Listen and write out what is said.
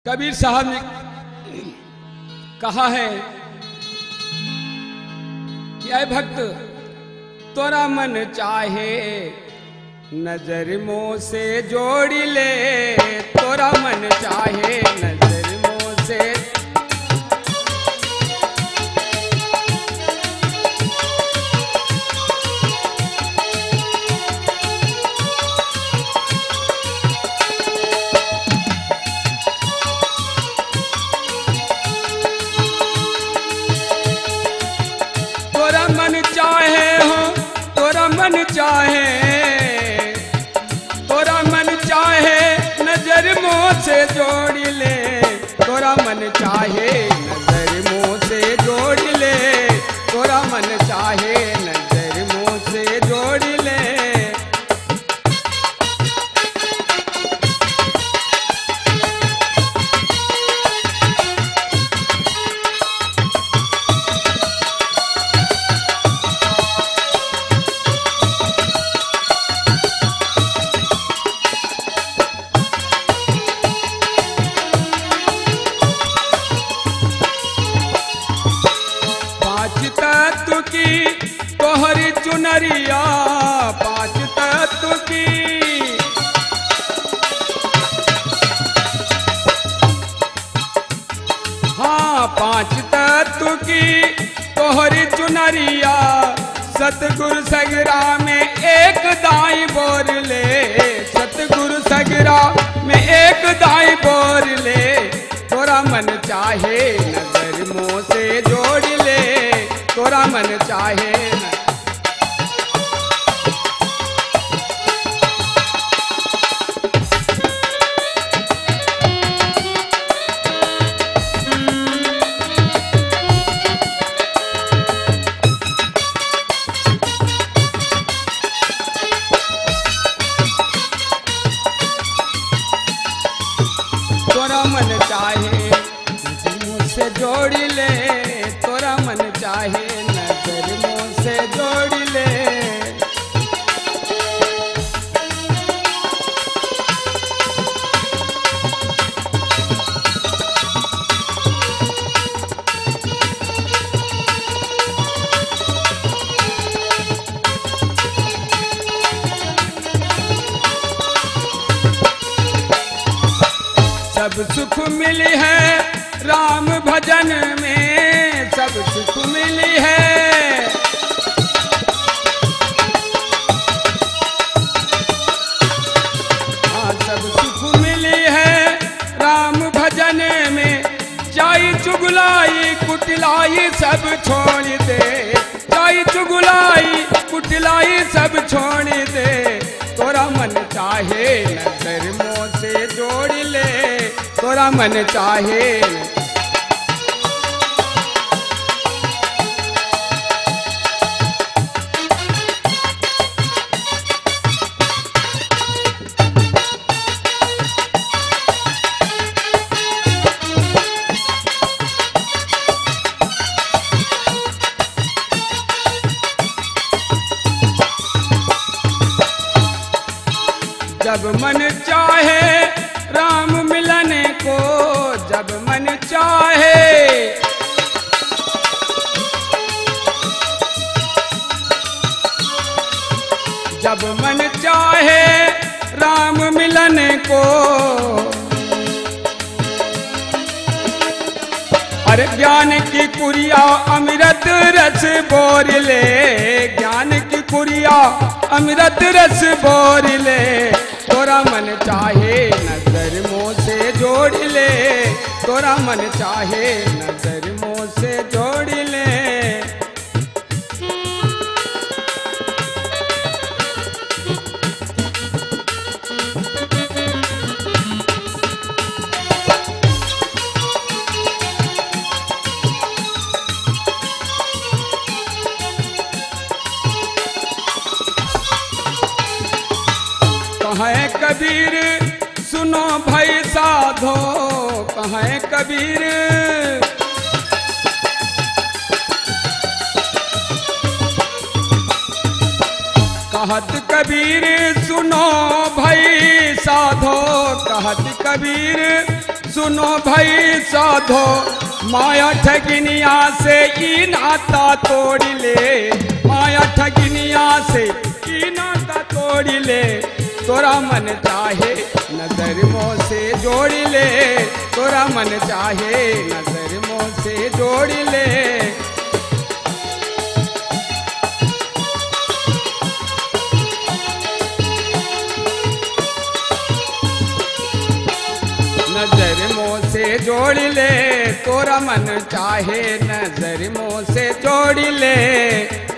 कबीर साहब ने कहा है कि ऐ भक्त तोरा मन चाहे नजर मोह से जोड़ ले, तोरा मन चाहे नजर मोह से। तोरा मन चाहे हो, तोरा मन चाहे, तोरा मन चाहे नजर मोह से जोड़ ले, तोरा मन चाहे नजर मोह से जोड़ ले, तोरा मन चाहे नजर मोह से जोड़ ले। तत्व की तोहरी चुनरिया, पांच तत्व की, हाँ पांच तत्व की तोहरी चुनरिया, सतगुरु सगरा में एक दाई बोर ले, सतगुरु सगरा में एक दाई बोर ले, तोरा मन चाहे नजर मोह से जोड़ ले, तोरा मन चाहे न। तोरा मन चाहे मुझसे जोड़ ले, तोरा मन चाहे नजर मोह से जोड़ ले। सब सुख मिली है राम भजन में, सब सुख मिली है, हाँ सब सुख मिली है राम भजन में। चाई चुगलाई कुटिलाई सब छोड़ दे, चाई चुगलाई कुटिलाई सब छोड़ दे, तोरा मन चाहे नजर मोह से जोड़ ले, तोरा मन चाहे। जब मन चाहे राम मिलन को, जब मन चाहे, जब मन चाहे राम मिलन को, अरे ज्ञान की कुरिया अमृत रस बोर ले, ज्ञान की कुरिया अमृत रस बोर ले, तोरा मन चाहे नजर मोह से जोड़ ले, तोरा मन चाहे नजर मोह से जोड़ ले। कहें कबीर सुनो भाई साधो, कहें कबीर, कहत कबीर सुनो भाई साधो, कहत कबीर सुनो भई साधो माया ठगिनिया से ई नाता तोड़ ले, माया ठगिनिया से ई नाता तोड़ ले, तोरा मन चाहे नजर मोह से जोड़ ले, तोरा मन चाहे नजर मोह से जोड़ ले। नजर मोह से जोड़ ले, तोरा मन चाहे नजर मोह से जोड़ ले।